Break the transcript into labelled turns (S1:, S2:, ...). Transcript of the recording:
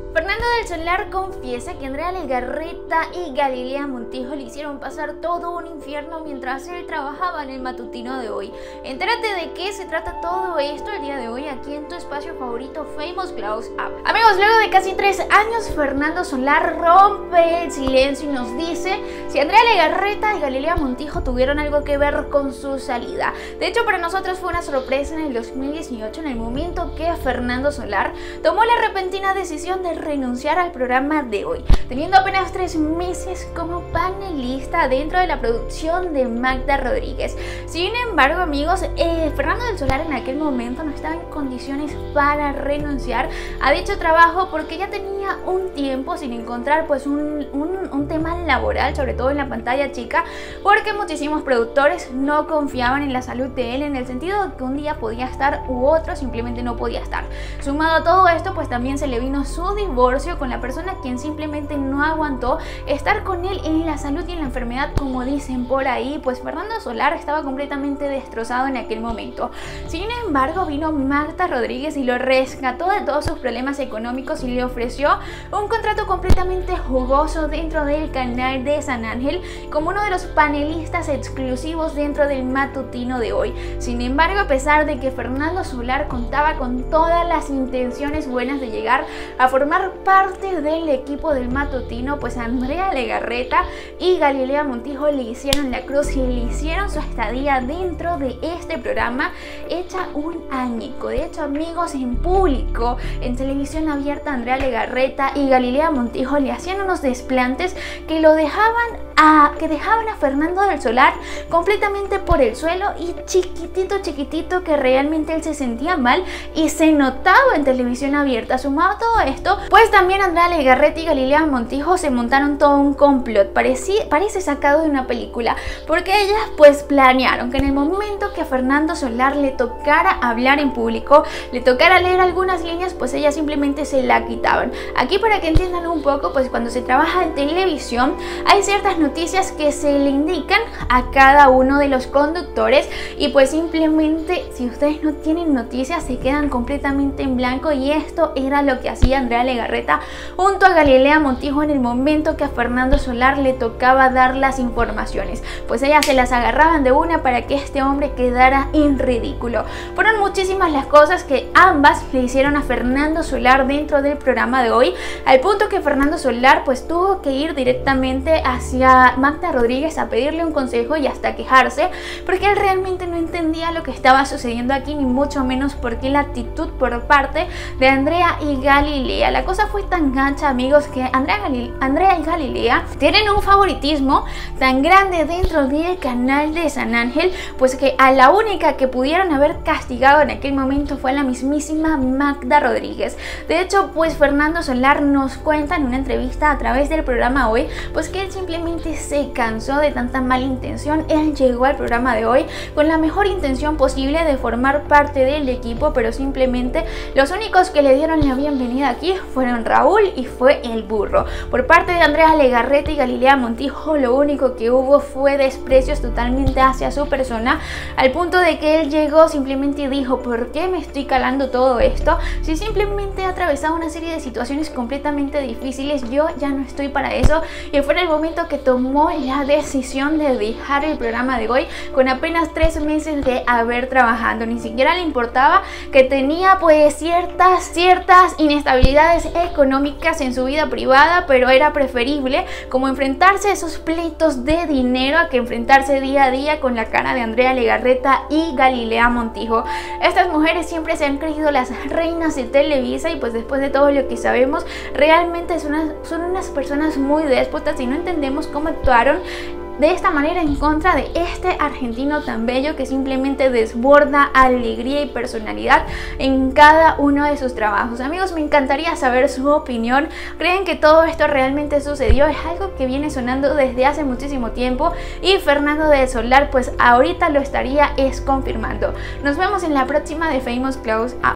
S1: Fernando del Solar confiesa que Andrea Legarreta y Galilea Montijo le hicieron pasar todo un infierno mientras él trabajaba en el matutino de hoy. Entérate de qué se trata todo esto el día de hoy aquí en tu espacio favorito Famous Close Up. Amigos, luego de casi 3 años, Fernando Solar rompe el silencio y nos dice si Andrea Legarreta y Galilea Montijo tuvieron algo que ver con su salida. De hecho, para nosotros fue una sorpresa en el 2018, en el momento que Fernando Solar tomó la repentina decisión de renunciar al programa de hoy, teniendo apenas 3 meses como panelista dentro de la producción de Magda Rodríguez. Sin embargo, amigos, Fernando del Solar en aquel momento no estaba en condiciones para renunciar a dicho trabajo porque ya tenía un tiempo sin encontrar pues un tema laboral, sobre todo en la pantalla chica, porque muchísimos productores no confiaban en la salud de él, en el sentido de que un día podía estar u otro simplemente no podía estar. Sumado a todo esto, pues también se le vino su divorcio con la persona quien simplemente no aguantó estar con él en la salud y en la enfermedad, como dicen por ahí. Pues Fernando Solar estaba completamente destrozado en aquel momento. Sin embargo, vino Magda Rodríguez y lo rescató de todos sus problemas económicos y le ofreció un contrato completamente jugoso dentro del canal de San Ángel como uno de los panelistas exclusivos dentro del matutino de hoy. Sin embargo, a pesar de que Fernando Solar contaba con todas las intenciones buenas de llegar a formar parte del equipo del matutino, pues Andrea Legarreta y Galilea Montijo le hicieron la cruz y le hicieron su estadía dentro de este programa hecha un añico. De hecho, amigos, en público, en televisión abierta, Andrea Legarreta y Galilea Montijo le hacían unos desplantes que dejaban a Fernando del Solar completamente por el suelo y chiquitito que realmente él se sentía mal y se notaba en televisión abierta. Sumado a todo esto, pues también Andrea Legarreta y Galilea Montijo se montaron todo un complot, parece sacado de una película, porque ellas pues planearon que en el momento que a Fernando Solar le tocara hablar en público, le tocara leer algunas líneas, pues ellas simplemente se la quitaban. Aquí, para que entiendan un poco, pues cuando se trabaja en televisión hay ciertas noticias que se le indican a cada uno de los conductores y pues simplemente si ustedes no tienen noticias se quedan completamente en blanco, y esto era lo que hacía Andrea Legarreta junto a Galilea Montijo en el momento que a Fernando Solar le tocaba dar las informaciones, pues ellas se las agarraban de una para que este hombre quedara en ridículo. Fueron muchísimas las cosas que ambas le hicieron a Fernando Solar dentro del programa de hoy, al punto que Fernando Solar pues tuvo que ir directamente hacia Magda Rodríguez a pedirle un consejo y hasta quejarse, porque él realmente no entendía lo que estaba sucediendo aquí, ni mucho menos porque la actitud por parte de Andrea y Galilea. La cosa fue tan gancha, amigos, que Andrea y Galilea tienen un favoritismo tan grande dentro del canal de San Ángel, pues que a la única que pudieron haber castigado en aquel momento fue a la mismísima Magda Rodríguez. De hecho, pues Fernando Solar nos cuenta en una entrevista a través del programa Hoy, pues que él simplemente se cansó de tanta mala intención. Él llegó al programa de hoy con la mejor intención posible de formar parte del equipo, pero simplemente los únicos que le dieron la bienvenida aquí fueron Raúl y fue el burro. Por parte de Andrea Legarreta y Galilea Montijo, lo único que hubo fue desprecios totalmente hacia su persona, al punto de que él llegó simplemente y dijo: ¿por qué me estoy calando todo esto? Si simplemente he atravesado una serie de situaciones completamente difíciles, yo ya no estoy para eso. Y fue en el momento que tomó la decisión de dejar el programa de hoy con apenas 3 meses de haber trabajado. Ni siquiera le importaba que tenía pues ciertas inestabilidades económicas en su vida privada, pero era preferible como enfrentarse a esos pleitos de dinero a que enfrentarse día a día con la cara de Andrea Legarreta y Galilea Montijo. Estas mujeres siempre se han creído las reinas de Televisa y pues después de todo lo que sabemos, realmente son unas personas muy déspotas y no entendemos cómo actuaron de esta manera en contra de este argentino tan bello que simplemente desborda alegría y personalidad en cada uno de sus trabajos. Amigos, me encantaría saber su opinión. ¿Creen que todo esto realmente sucedió? Es algo que viene sonando desde hace muchísimo tiempo y Fernando del Solar pues ahorita lo estaría confirmando. Nos vemos en la próxima de Famous Close Up.